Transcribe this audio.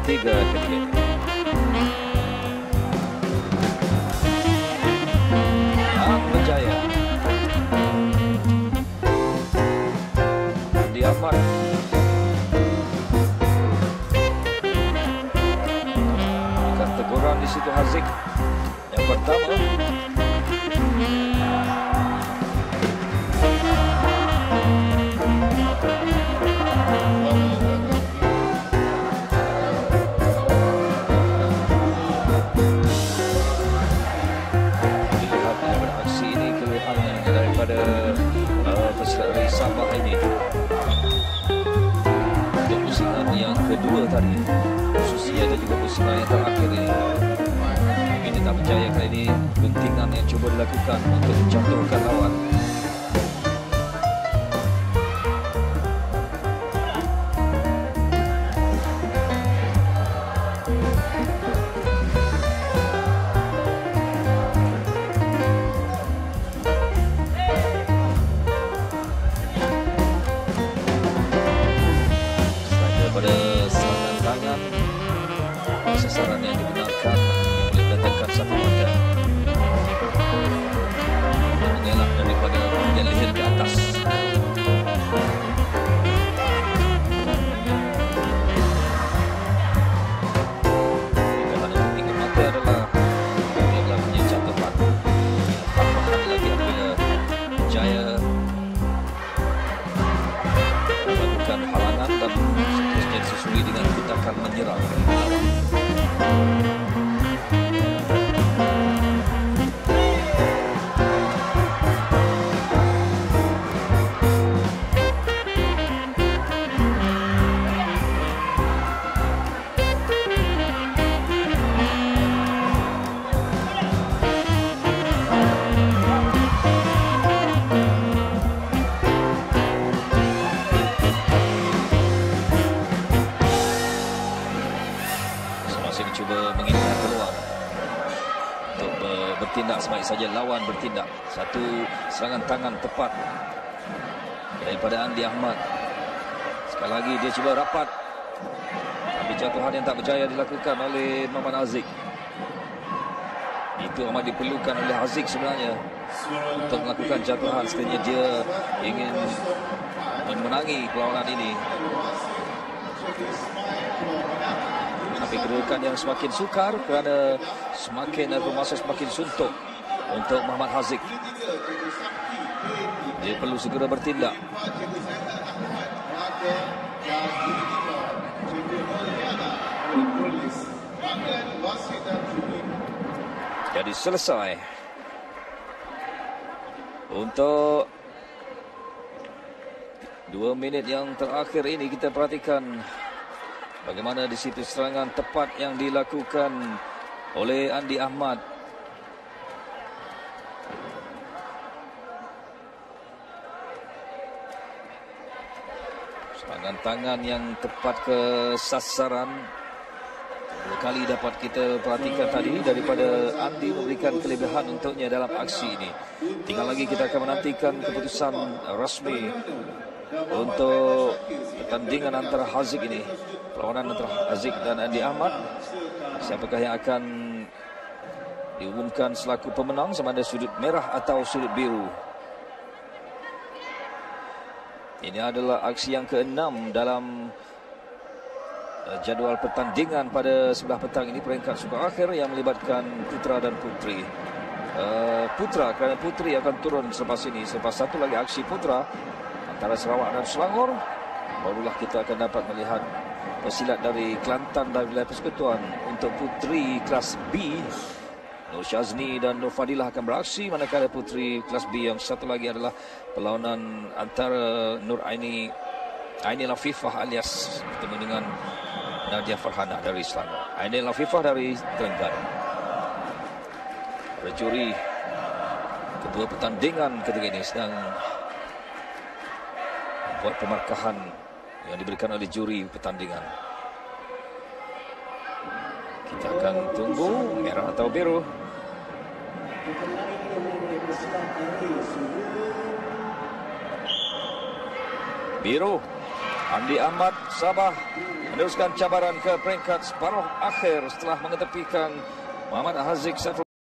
ketiga ketika ini. Yang berjaya Andi Ahmad. Bukan teguran di situ Haziq yang pertama. Dari Sabah ini untuk pusingan yang kedua tadi, khususnya dan juga pusingan yang terakhir ini. Ini tak berjaya kali ini. Guntingan yang cuba dilakukan untuk menjatuhkan lawan. Sasaran yang dibenarkan yang boleh mendatangkan satu angka dan mengelak daripada bahagian leher ke atas. Pilihan yang tinggal mata adalah punya jatuhan. Tambahan lagi apabila berjaya melakukan halangan dan seterusnya disusuli dengan tindakan menyerang. Cuba mengingat peluang untuk bertindak sebaik saja lawan bertindak. Satu serangan tangan tepat daripada Andi Ahmad. Sekali lagi dia cuba rapat, tapi jatuhan yang tak berjaya dilakukan oleh Muhammad Haziq. Itu amat diperlukan oleh Haziq sebenarnya untuk melakukan jatuhan sekiranya dia ingin memenangi perlawanan ini. Tapi kedudukan yang semakin sukar kerana semakin masa semakin suntuk untuk Muhammad Haziq. Dia perlu segera bertindak. Jadi selesai untuk 2 minit yang terakhir ini. Kita perhatikan bagaimana di situ serangan tepat yang dilakukan oleh Andi Ahmad. Serangan tangan yang tepat ke sasaran. 2 kali dapat kita perhatikan tadi daripada Andi memberikan kelebihan untuknya dalam aksi ini. Tinggal lagi kita akan menantikan keputusan rasmi untuk pertandingan antara Haziq ini. Perlawanan antara Haziq dan Andi Ahmad. Siapakah yang akan diumumkan selaku pemenang, sama ada sudut merah atau sudut biru. Ini adalah aksi yang ke-6 dalam jadual pertandingan pada sebelah petang ini, peringkat super akhir yang melibatkan putra dan putri. Putra kerana putri akan turun selepas ini. Selepas satu lagi aksi putra antara Sarawak dan Selangor, barulah kita akan dapat melihat pesilat dari Kelantan dan wilayah persekutuan. Untuk putri kelas B, Nur Syazni dan Nur Fadilah akan beraksi, manakala putri kelas B yang satu lagi adalah perlawanan antara Nur Aini Lafifah alias bertemu dengan Nadia Farhana dari Selangor. Aini Lafifah dari Terengganu. Para juri kedua pertandingan ketika ini sedang buat pemarkahan yang diberikan oleh juri pertandingan. Kita akan tunggu merah atau biru. Biru. Andi Ahmad Sabah meneruskan cabaran ke peringkat separuh akhir setelah mengetepikan Muhammad Haziq Saiful